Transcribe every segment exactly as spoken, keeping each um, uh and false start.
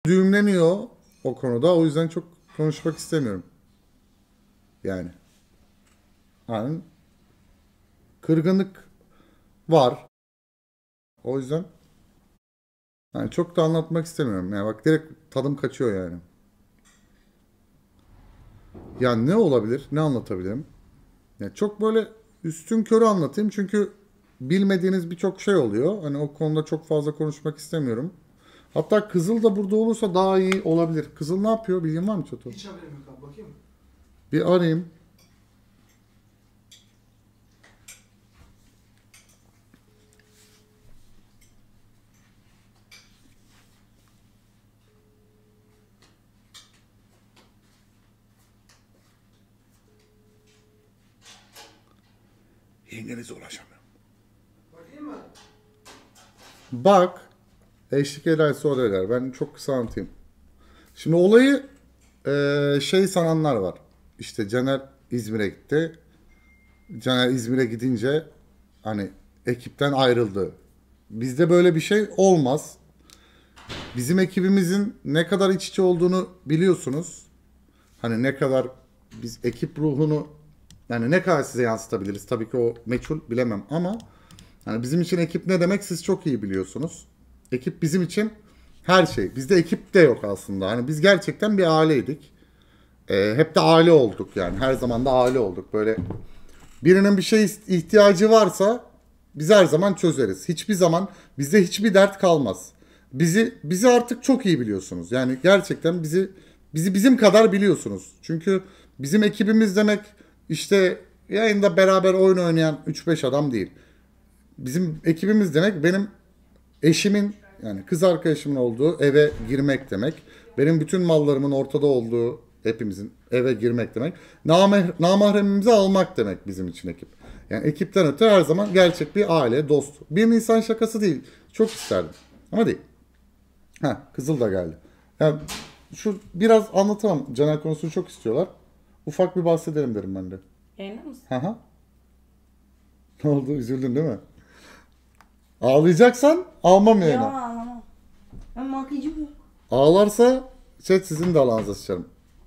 düğümleniyor o konuda. O yüzden çok konuşmak istemiyorum. Yani. Yani kırgınlık var. O yüzden yani çok da anlatmak istemiyorum. Yani bak direkt tadım kaçıyor yani. Yani ne olabilir? Ne anlatabilirim? Yani çok böyle üstün körü anlatayım çünkü bilmediğiniz birçok şey oluyor. Hani o konuda çok fazla konuşmak istemiyorum. Hatta Kızıl da burada olursa daha iyi olabilir. Kızıl ne yapıyor? Bilgin var mı Çato? Hiç haberim yok abi. Bakayım mı? Bir arayayım. Yengenize ulaşamıyorum. Bakayım mı? Bak. Eşlik ederse o da eder. Ben çok kısa anlatayım. Şimdi olayı eee, şey sananlar var. İşte Caner İzmir'e gitti. Caner İzmir'e gidince hani ekipten ayrıldı. Bizde böyle bir şey olmaz. Bizim ekibimizin ne kadar iç içe olduğunu biliyorsunuz. Hani ne kadar biz ekip ruhunu yani ne kadar size yansıtabiliriz. Tabii ki o meçhul bilemem ama hani bizim için ekip ne demek siz çok iyi biliyorsunuz. Ekip bizim için her şey. Bizde ekip de yok aslında. Hani biz gerçekten bir aileydik. Ee, hep de aile olduk yani. Her zaman da aile olduk. Böyle birinin bir şey ihtiyacı varsa biz her zaman çözeriz. Hiçbir zaman bizde hiçbir dert kalmaz. Bizi bizi artık çok iyi biliyorsunuz. Yani gerçekten bizi bizi bizim kadar biliyorsunuz. Çünkü bizim ekibimiz demek işte yayında beraber oyun oynayan üç beş adam değil. Bizim ekibimiz demek benim eşimin yani kız arkadaşımın olduğu eve girmek demek. Benim bütün mallarımın ortada olduğu hepimizin eve girmek demek. Namah namahremimizi almak demek bizim için ekip. Yani ekipten öte her zaman gerçek bir aile, dost. Bir insan şakası değil. Çok isterdim. Ama değil. Ha, Kızıl da geldi. Yani şu biraz anlatamam. Caner konusunu çok istiyorlar. Ufak bir bahsedelim derim ben de. Yayında mısın? Hı hı. Ne oldu? Üzüldün değil mi? Ağlayacaksan almam Yok yayına. anlamam. Ben makyajım yok. Ağlarsa chat sizin de alanınıza sıçarım.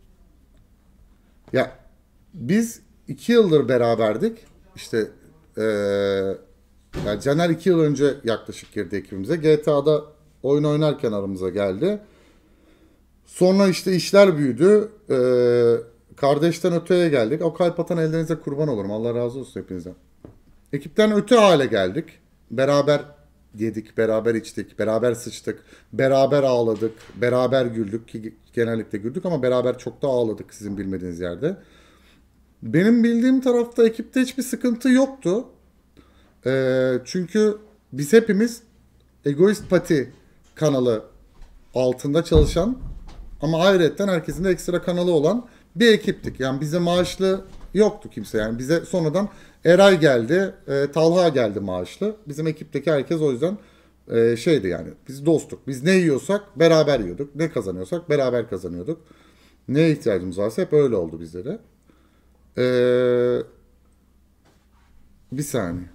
Ya biz iki yıldır beraberdik. İşte eee ya Caner iki yıl önce yaklaşık girdi ekibimize. G T A'da oyun oynarken aramıza geldi. Sonra işte işler büyüdü. Eee, kardeşten öteye geldik. O kalp atan ellerinize kurban olurum. Allah razı olsun hepinizden. Ekipten öte hale geldik. Beraber yedik, beraber içtik, beraber sıçtık, beraber ağladık, beraber güldük ki genellikle güldük ama beraber çok da ağladık sizin bilmediğiniz yerde. Benim bildiğim tarafta ekipte hiçbir sıkıntı yoktu. Ee, çünkü biz hepimiz Egoist Pati kanalı altında çalışan ama ayrıca herkesin de ekstra kanalı olan bir ekiptik. Yani bize maaşlı yoktu kimse. Yani bize sonradan Eray geldi, e, Talha geldi maaşlı. Bizim ekipteki herkes o yüzden e, şeydi yani. Biz dostuk. Biz ne yiyorsak beraber yiyorduk. Ne kazanıyorsak beraber kazanıyorduk. Neye ihtiyacımız varsa hep öyle oldu bizde de. Ee, bir saniye.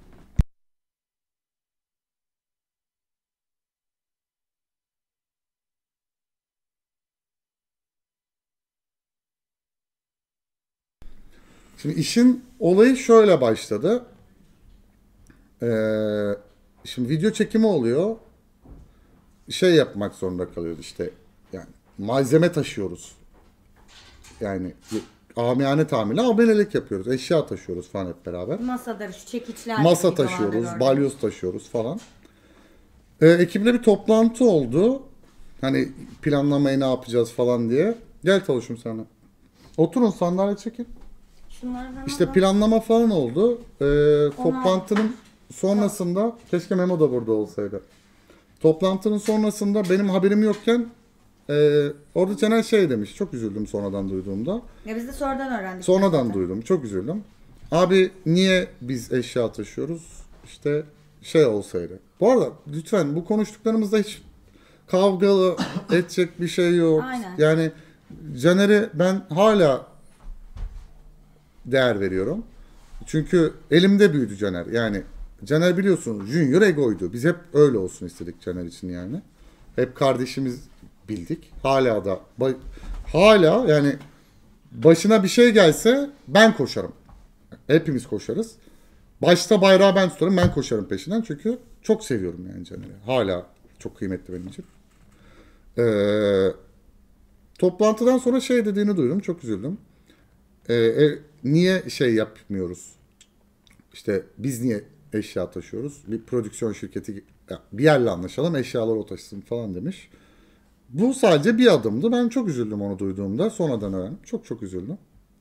Şimdi işin olayı şöyle başladı. Ee, şimdi video çekimi oluyor. Şey yapmak zorunda kalıyoruz işte. Yani malzeme taşıyoruz. Yani amiyane tamirle amelelik yapıyoruz. Eşya taşıyoruz falan hep beraber. Masadır şu çekiçler. Masa videolarda taşıyoruz, gördüm. balyoz taşıyoruz falan. Ee, ekiple bir toplantı oldu. Hani planlamayı ne yapacağız falan diye. Gel Taluş'um sana. Oturun sandalye çekin. Şunlardan İşte al. planlama falan oldu. Ee, toplantının sonrasında keşke Memo da burada olsaydı. Toplantının sonrasında benim haberim yokken e, orada Caner şey demiş. Çok üzüldüm sonradan duyduğumda. Ya biz de sonradan öğrendik. Sonradan zaten. duydum. Çok üzüldüm. Abi niye biz eşya taşıyoruz? İşte şey olsaydı. Bu arada lütfen bu konuştuklarımızda hiç kavgalı edecek bir şey yok. Aynen. Yani Caner'e ben hala değer veriyorum. Çünkü elimde büyüdü Caner. Yani Caner biliyorsun Junior egoydu. Biz hep öyle olsun istedik Caner için yani. Hep kardeşimiz bildik. Hala da ba- hala yani başına bir şey gelse ben koşarım. Hepimiz koşarız. Başta bayrağı ben tutarım, ben koşarım peşinden çünkü çok seviyorum yani Caner'i. Hala çok kıymetli benim için. Ee, toplantıdan sonra şey dediğini duydum, çok üzüldüm. Ee, e, niye şey yapmıyoruz? İşte biz niye eşya taşıyoruz? Bir prodüksiyon şirketi ya, bir yerle anlaşalım, eşyalar o taşısın falan demiş. Bu sadece bir adımdı. Ben çok üzüldüm onu duyduğumda. Sonradan öğrendim. Çok çok üzüldüm.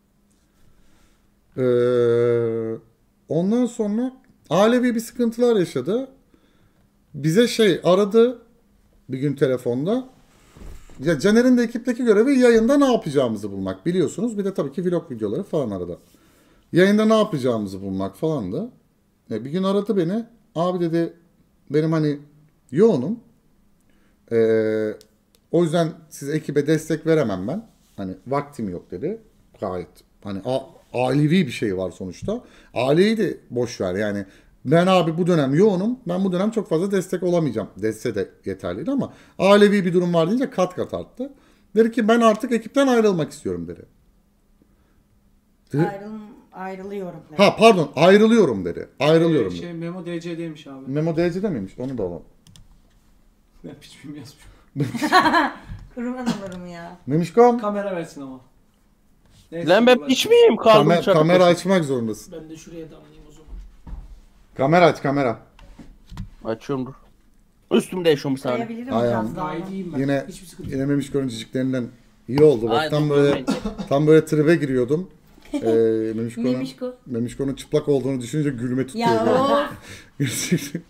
Ee, ondan sonra ailevi bir sıkıntılar yaşadı. Bize şey aradı bir gün telefonda. Ya Caner'in de ekipteki görevi yayında ne yapacağımızı bulmak biliyorsunuz. Bir de tabii ki vlog videoları falan arada. Yayında ne yapacağımızı bulmak falan da. Ya bir gün aradı beni. Abi dedi benim hani yoğunum. Ee, o yüzden size ekibe destek veremem ben. Hani vaktim yok dedi. Gayet hani a- ailevi bir şey var sonuçta. Aileyi de boş ver yani. Ben abi bu dönem yoğunum. Ben bu dönem çok fazla destek olamayacağım. Dese de yeterliydi ama ailevi bir durum var deyince kat kat arttı. Dedi ki ben artık ekipten ayrılmak istiyorum dedi. Ayrıl, ayrılıyorum. dedi. Ha pardon ayrılıyorum dedi. Ayrılıyorum dedi. Şey Memo D C'deymiş abi. Memo D C'de miymiş? Onu da alalım. Ben piç film yazmışım. Kurban olurum ya. Memişkom. Kamera versin ama. Neyse, Lan ben uğraş. hiç miyim kaldım Kamer, dışarıda kamera koşup? açmak zorundasın. Ben de şuraya damlayayım o zaman. Kamera aç kamera. Açıyorum dur. Üstümde yaşıyorum bir saniye. Sayabilirim Ayağım. biraz daha. Gayet iyiyim ben. Yine Hiçbir sıkıntı yine yok. memiş görüncücüklerinden iyi oldu. Bak Aynen, tam böyle bence. tam böyle tribe giriyordum. Ee, Memişko'nun Memişko. Memişko'nun çıplak olduğunu düşününce gülme tutuyor. Ya böyle. of. Gerçekten.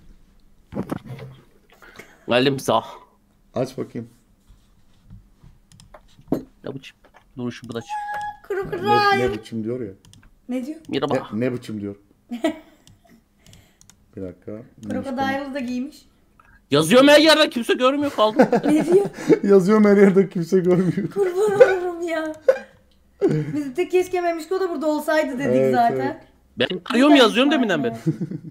Geldim sağ. Aç bakayım. Ne biçim? Dur şu bıdaç. Kuru kuru Ne, ne hayır. biçim diyor ya. Ne diyor? Merhaba. Ne, ne biçim diyor. Bir dakika. Krokodil da giymiş. Yazıyorum her yerde kimse görmüyor kaldım. Ne diyor? Yazıyorum her yerde kimse görmüyor. Kurban olurum ya. Biz de keşke Memişko da burada olsaydı dedik Evet, zaten. Ben arıyorum yazıyorum deminden beri.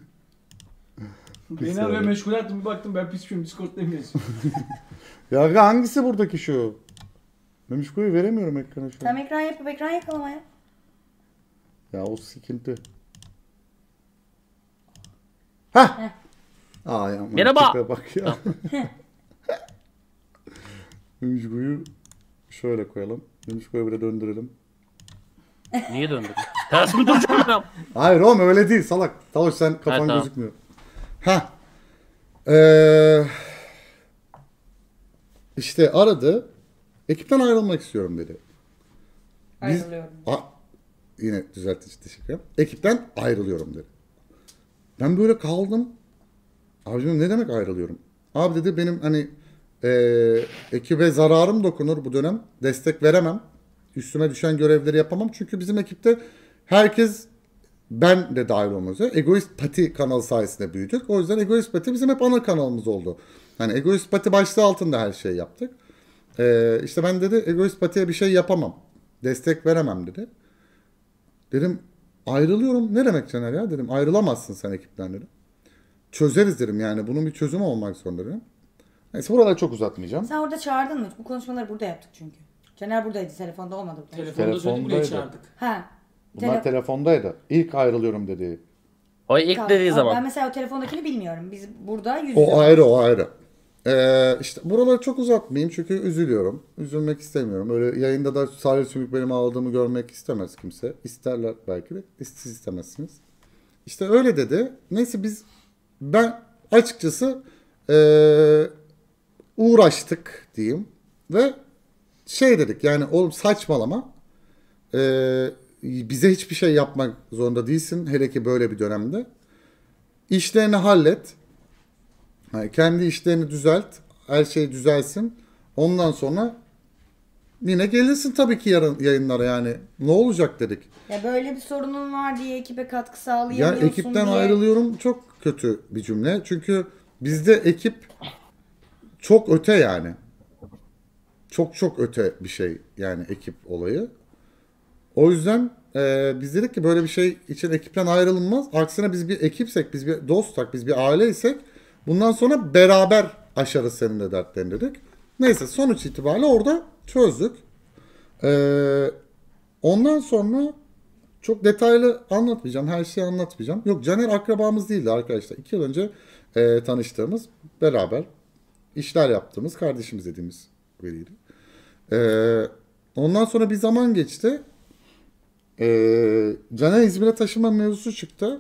Beni saniye. arıyor meşgul ettim bir baktım ben piç film Discord'dayım yazıyorum. Ya aga, hangisi buradaki şu? Memişko'yu veremiyorum ekrana şu an. Tam ekran yapıp ekran yakalama ya. Ya o sıkıntı. Hah. Heh. Aa ya. Merhaba. tipe bak ya. Memişko'yu şöyle koyalım. Memişko'yu böyle döndürelim. Niye döndün? Ters mi duracağım ben? Hayır oğlum öyle değil salak. Taloş sen kafan Ha, tamam. gözükmüyor. Ha. Ee, işte aradı. Ekipten ayrılmak istiyorum dedi. Biz- Ayrılıyorum. A, yine düzeltici teşekkür ederim. Ekipten ayrılıyorum dedi. Ben böyle kaldım. Abicim ne demek ayrılıyorum? Abi dedi benim hani eee ekibe zararım dokunur bu dönem. Destek veremem. Üstüme düşen görevleri yapamam. Çünkü bizim ekipte herkes ben de dahil olmak üzere Egoist Pati kanalı sayesinde büyüdük. O yüzden Egoist Pati bizim hep ana kanalımız oldu. Hani Egoist Pati başlığı altında her şeyi yaptık. Ee, işte ben dedi Egoist Pati'ye bir şey yapamam. Destek veremem dedi. Dedim ayrılıyorum. Ne demek Caner ya? Dedim ayrılamazsın sen ekipten dedim. Çözeriz dedim yani. Bunun bir çözümü olmak zorunda dedim. Neyse buraları çok uzatmayacağım. Sen orada çağırdın mı? Bu konuşmaları burada yaptık çünkü. Caner buradaydı. Telefonda olmadı bu konuşma. Telefonda söyledik buraya Telefondaydı. çağırdık. Ha. Bunlar Tele- telefondaydı. İlk ayrılıyorum dedi. O ilk dediği Ama zaman. Ben mesela o telefondakini bilmiyorum. Biz burada yüz yüze. O ayrı o ayrı. Ee, işte buraları çok uzatmayayım çünkü üzülüyorum. Üzülmek istemiyorum. Öyle yayında da Salih Sümük benim ağladığımı görmek istemez kimse. İsterler belki de. Siz istemezsiniz. İşte öyle dedi. Neyse biz ben açıkçası ee, uğraştık diyeyim. Ve şey dedik yani oğlum saçmalama. Ee, bize hiçbir şey yapmak zorunda değilsin. Hele ki böyle bir dönemde. İşlerini hallet. Yani kendi işlerini düzelt. Her şey düzelsin. Ondan sonra yine gelirsin tabii ki yarın yayınlara yani. Ne olacak dedik. Ya böyle bir sorunun var diye ekibe katkı Ya sağlayamıyorsun ekipten diye. ayrılıyorum çok kötü bir cümle. Çünkü bizde ekip çok öte yani. Çok çok öte bir şey yani ekip olayı. O yüzden e, biz dedik ki böyle bir şey için ekipten ayrılınmaz. Aksine biz bir ekipsek, biz bir dostsak, biz bir aileysek bundan sonra beraber aşarız senin de dertlerini dedik. Neyse sonuç itibariyle orada çözdük. Ee, ondan sonra çok detaylı anlatmayacağım. Her şeyi anlatmayacağım. Yok, Caner akrabamız değildi arkadaşlar. İki yıl önce e, tanıştığımız, beraber işler yaptığımız kardeşimiz dediğimiz biriydi. Ee, ondan sonra bir zaman geçti. Ee, Caner İzmir'e taşıma mevzusu çıktı.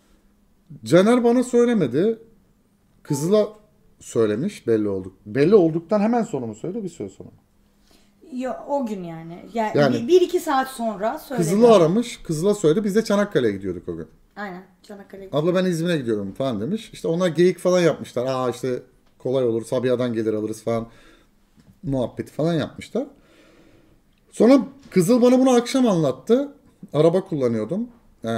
Caner bana söylemedi. Kızıl'a söylemiş, belli olduk. Belli olduktan hemen sonra mı söyledi, bir süre sonra mı? Yo, o gün yani. Yani, Yani- bir, bir iki saat sonra söyledi. Kızıl'ı aramış, Kızıl'a söyledi. Biz de Çanakkale'ye gidiyorduk o gün. Aynen. Çanakkale. Abla ben İzmir'e gidiyorum falan demiş. İşte ona geyik falan yapmışlar. Aa işte kolay olur, Sabiha'dan gelir alırız falan muhabbeti falan yapmışlar. Sonra Kızıl bana bunu akşam anlattı. Araba kullanıyordum. Ee,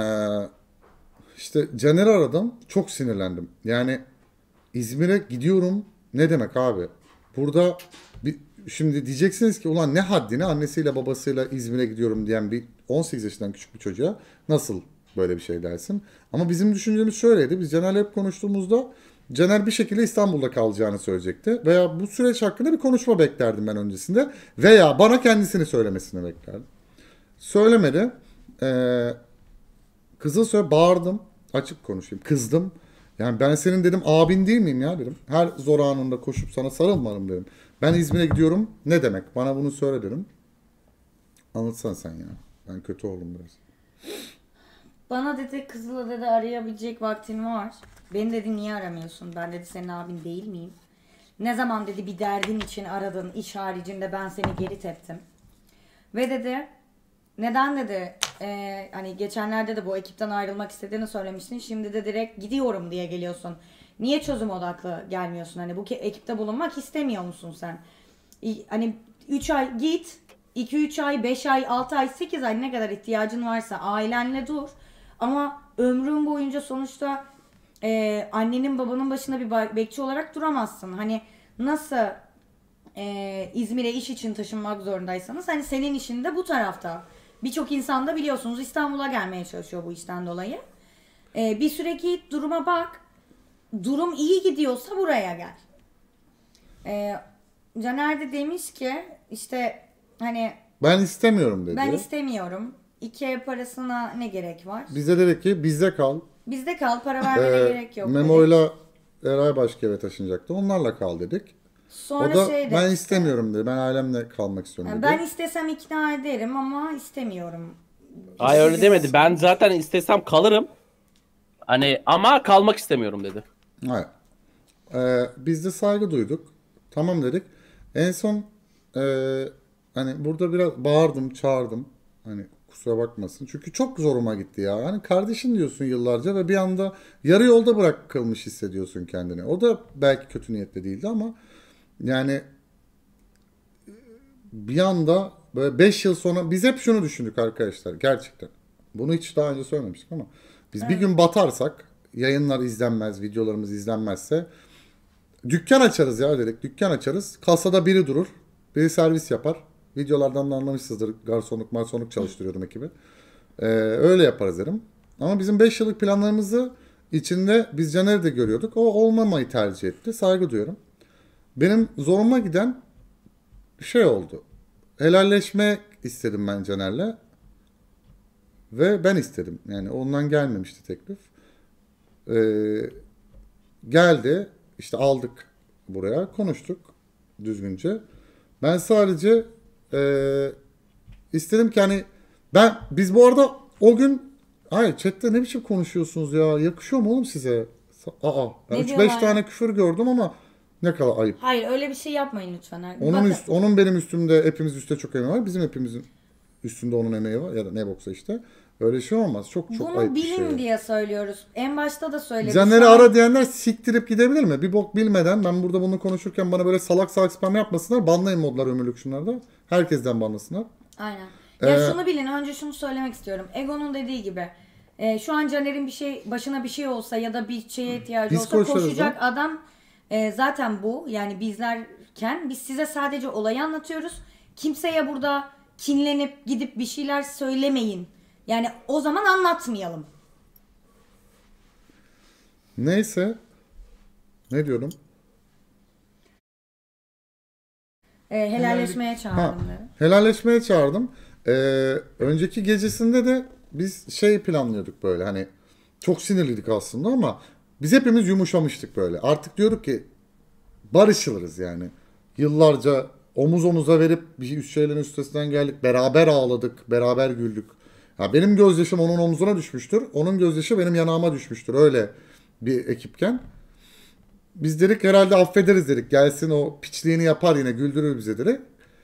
işte Caner'i aradım. Çok sinirlendim. Yani İzmir'e gidiyorum. Ne demek abi? Burada bir, şimdi diyeceksiniz ki ulan ne haddine annesiyle babasıyla İzmir'e gidiyorum diyen bir on sekiz yaşından küçük bir çocuğa nasıl böyle bir şey dersin? Ama bizim düşüncemiz şöyleydi. Biz Caner'le hep konuştuğumuzda Caner bir şekilde İstanbul'da kalacağını söyleyecekti. Veya bu süreç hakkında bir konuşma beklerdim ben öncesinde. Veya bana kendisini söylemesini beklerdim. Söylemedi. Ee, Kızıl söyle bağırdım. Açık konuşayım. Kızdım. Yani ben senin dedim abin değil miyim ya dedim. Her zor anında koşup sana sarılmadım dedim. Ben İzmir'e gidiyorum. Ne demek? Bana bunu söyle dedim. Anlatsana sen ya. Ben kötü oldum biraz. Bana dedi Kızıl'ı dedi arayabilecek vaktin var. Beni dedi niye aramıyorsun? Ben dedi senin abin değil miyim? Ne zaman dedi bir derdin için aradın, iş haricinde ben seni geri teptim. Ve dedi neden dedi e, hani geçenlerde de bu ekipten ayrılmak istediğini söylemiştin. Şimdi de direkt gidiyorum diye geliyorsun. Niye çözüm odaklı gelmiyorsun? Hani bu ke- ekipte bulunmak istemiyor musun sen? İ- Hani üç ay git, iki üç ay, beş ay, altı ay, sekiz ay ne kadar ihtiyacın varsa ailenle dur. Ama ömrün boyunca sonuçta e, annenin babanın başında bir ba- bekçi olarak duramazsın. Hani nasıl e, İzmir'e iş için taşınmak zorundaysanız hani senin işin de bu tarafta. Birçok insan da biliyorsunuz İstanbul'a gelmeye çalışıyor bu işten dolayı. E, bir süre git, duruma bak. Durum iyi gidiyorsa buraya gel. E, Caner de demiş ki işte hani Ben istemiyorum dedi. ben istemiyorum. İki ev parasına ne gerek var? Bize dedi ki bizde kal. Bizde kal, para vermene Ee, gerek yok. dedik. Memo'yla Eray başka eve taşınacaktı. Onlarla kal dedik. Sonra o da şey de ben işte, istemiyorum dedi. Ben ailemle kalmak istiyorum yani dedi. ben istesem ikna ederim ama istemiyorum. Ay öyle demedi. Ben zaten istesem kalırım. Hani ama kalmak istemiyorum dedi. Hayır. Ee, biz de saygı duyduk. Tamam dedik. En son e, hani burada biraz bağırdım, çağırdım. Hani kusura bakmasın. Çünkü çok zoruma gitti ya. Hani kardeşin diyorsun yıllarca ve bir anda yarı yolda bırakılmış hissediyorsun kendini. O da belki kötü niyetli değildi ama yani bir anda böyle beş yıl sonra biz hep şunu düşündük arkadaşlar gerçekten. Bunu hiç daha önce söylememiştik ama biz bir gün batarsak, yayınlar izlenmez, videolarımız izlenmezse dükkan açarız ya dedik. Dükkan açarız. Kasada biri durur. Biri servis yapar. Videolardan da anlamışsınızdır. Garsonluk, marsonluk çalıştırıyordum ekibi. Ee, öyle yaparız dedim. Ama bizim beş yıllık planlarımızı içinde biz Caner'i de görüyorduk. O olmamayı tercih etti. Saygı duyuyorum. Benim zoruma giden şey oldu. Helalleşme istedim ben Caner'le. Ve ben istedim. Yani ondan gelmemişti teklif. Ee, geldi. İşte aldık buraya. Konuştuk düzgünce. Ben sadece e, istedim ki hani ben biz bu arada o gün hayır chatte ne biçim konuşuyorsunuz ya? Yakışıyor mu oğlum size? Aa, ben Ne üç beş diyorlar tane ya? küfür gördüm ama ne kadar ayıp. Hayır öyle bir şey yapmayın lütfen. Onun Bakın, üst, onun benim üstümde hepimiz üstte çok emeği var. Bizim hepimizin üstünde onun emeği var ya da ne boksa işte. Öyle şey olmaz. Çok çok bunu ayıp bir bilin şey. diye söylüyoruz. En başta da söyledik. Caner'i Şu an- ara diyenler siktirip gidebilir mi? Bir bok bilmeden ben burada bunu konuşurken bana böyle salak salak spam yapmasınlar. Banlayın modlar ömürlük şunlarda. Herkesten banlasınlar. Aynen. Ya Ee, şunu bilin, önce şunu söylemek istiyorum. Ego'nun dediği gibi. e, şu an Caner'in bir şey başına bir şey olsa ya da bir şeye ihtiyacı Biz olsa koşarız koşacak lan. adam e, zaten bu. Yani bizlerken biz size sadece olayı anlatıyoruz. Kimseye burada kinlenip gidip bir şeyler söylemeyin. Yani o zaman anlatmayalım. Neyse. Ne diyorum? e, helalleşmeye Ha, çağırdım dedi. helalleşmeye çağırdım. Ee, önceki gecesinde de biz şey planlıyorduk böyle hani çok sinirliydik aslında ama biz hepimiz yumuşamıştık böyle. Artık diyorduk ki barışılırız yani. Yıllarca omuz omuza verip bir üst şeylerin üstesinden geldik. Beraber ağladık, beraber güldük. Ya benim gözyaşım onun omzuna düşmüştür. Onun gözyaşı benim yanağıma düşmüştür. Öyle bir ekipken. Biz dedik herhalde affederiz dedik. Gelsin o piçliğini yapar yine güldürür bize dedik.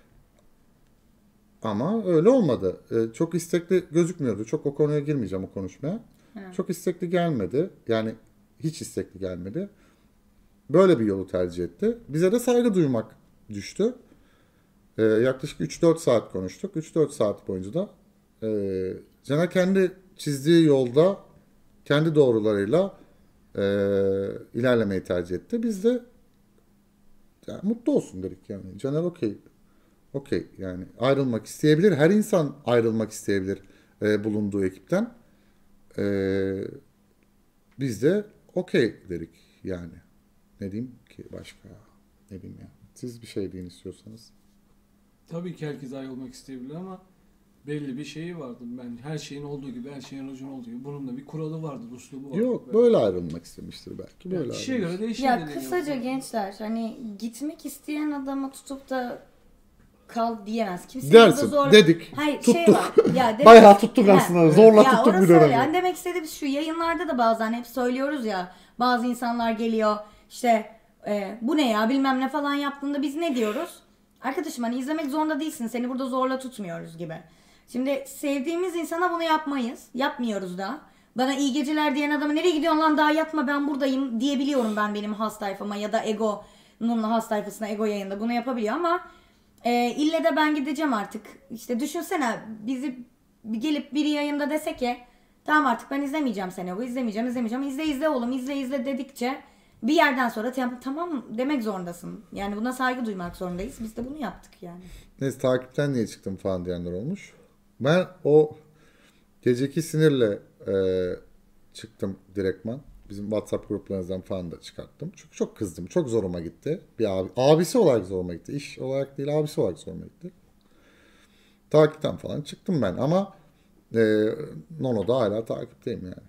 Ama öyle olmadı. Ee, çok istekli gözükmüyordu. Çok o konuya girmeyeceğim o konuşmaya. Evet. Çok istekli gelmedi. Yani hiç istekli gelmedi. Böyle bir yolu tercih etti. Bize de saygı duymak düştü. Ee, yaklaşık üç dört saat konuştuk. üç dört saat boyunca da e, Caner kendi çizdiği yolda kendi doğrularıyla e, ilerlemeyi tercih etti. Biz de yani mutlu olsun dedik yani. Caner okey. Okey yani ayrılmak isteyebilir. Her insan ayrılmak isteyebilir e, bulunduğu ekipten. E, biz de okey dedik yani. Ne diyeyim ki başka? Ne diyeyim ya. Siz bir şey deyin istiyorsanız. Tabii ki herkes ayrılmak isteyebilir ama belli bir şeyi vardır. Ben her şeyin olduğu gibi, her şeyin ucun olduğu gibi. Bunun da bir kuralı vardır, uslubu vardır. Yok belki. böyle ayrılmak istemiştir belki. Böyle Yani kişiye ayrılmış. göre değişir. Ya dediğin kısaca gibi. gençler hani gitmek isteyen adama tutup da kal diyemez. Kimse burada Dersin zor... dedik. Hayır tuttuk. şey var. Ya demek... Bayağı tuttuk Ha, aslında. Zorla ya tuttuk orası bir öyle. dönem. Yani demek istediğimiz şu yayınlarda da bazen hep söylüyoruz ya bazı insanlar geliyor işte e, bu ne ya bilmem ne falan yaptığında biz ne diyoruz? Arkadaşım hani izlemek zorunda değilsin. Seni burada zorla tutmuyoruz gibi. Şimdi sevdiğimiz insana bunu yapmayız. Yapmıyoruz da. Bana iyi geceler diyen adama nereye gidiyorsun lan daha yatma ben buradayım diyebiliyorum ben benim has tayfama ya da Ego'nun has tayfasına Ego yayında bunu yapabiliyor ama e, ille de ben gideceğim artık. İşte düşünsene bizi gelip biri yayında dese ki tamam artık ben izlemeyeceğim seni Ego izlemeyeceğim izlemeyeceğim izle izle oğlum izle izle dedikçe bir yerden sonra tamam, tamam demek zorundasın. Yani buna saygı duymak zorundayız. Biz de bunu yaptık yani. Neyse takipten niye çıktım falan diyenler olmuş. Ben o geceki sinirle e, çıktım direktman. Bizim WhatsApp gruplarımızdan falan da çıkarttım. Çünkü çok kızdım. Çok zoruma gitti. Bir abi, abisi olarak zoruma gitti. İş olarak değil abisi olarak zoruma gitti. Takipten falan çıktım ben ama e, Nono'da hala takipteyim yani.